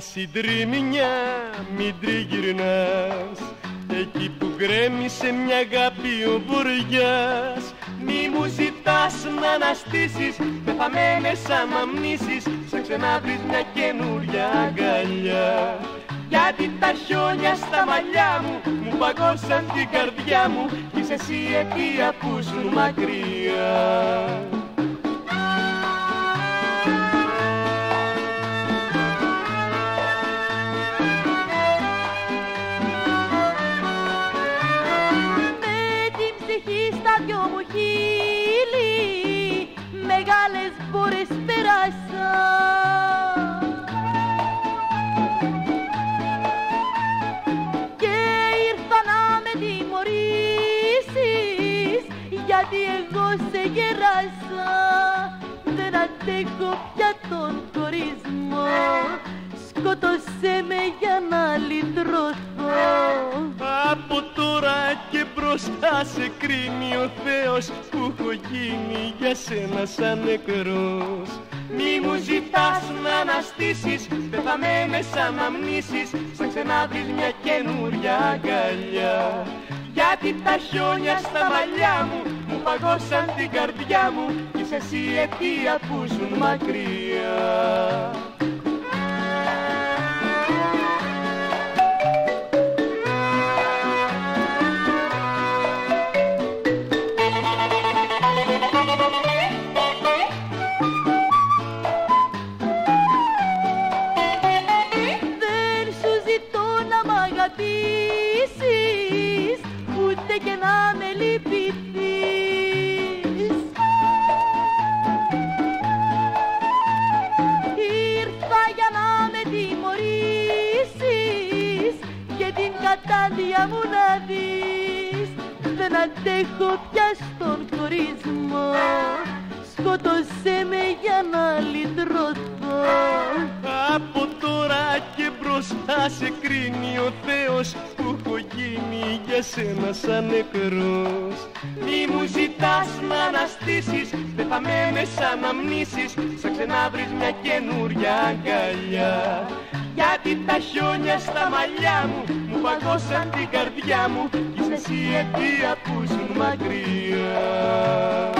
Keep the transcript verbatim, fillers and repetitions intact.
συντρίμμια μην τριγυρνάς, εκεί που γκρέμισε μια αγάπη ο βοριάς. Μη μου ζητάς να αναστήσεις πεθαμένες αναμνήσεις, σαν ξένα βρεις μια καινούρια αγκαλιά. Γιατί τα χιόνια στα μαλλιά μου μου παγώσαν την καρδιά μου, κι είσαι εσύ αιτία που ζουν μακριά. Στα δυο μου χείλη μεγάλες μπόρες περάσα, και ήρθα να με τιμωρήσεις, γιατί εγώ σε γεράσα. Δεν αντέχω πια τον χωρισμό, σκότωσέ με για να λυτρωθώ. Από τώρα και μπροστά σε κρίνει ο Θεός, που έχω γίνει για σένα σαν νεκρός. Μη μου ζητάς να αναστήσεις πεθαμένες αναμνήσεις, σαν ξένα βρεις μια καινούρια αγκαλιά. Γιατί τα χιόνια στα μαλλιά μου μου παγώσαν την καρδιά μου, κι είσαι εσύ αιτία που ζουν μακριά. Δεν σου ζητώ να μ' αγαπήσεις, ούτε και να με λυπηθείς. Ήρθα για να με τιμωρήσεις και την κατάδεια μου να δεις. Δεν αντέχω πια στον χωρισμό, σκότωσέ με για να λυτρωθώ. Από τώρα και μπροστά σε κρίνει ο Θεός, που έχω γίνει για σένα σαν νεκρός. Μη μου ζητάς να αναστήσεις πεθαμένες αναμνήσεις, σαν ξένα βρεις μια καινούρια αγκαλιά. Γιατί τα χιόνια στα μαλλιά μου μου παγώσαν την καρδιά μου, κι είσαι εσύ αιτία που ζουν μακριά.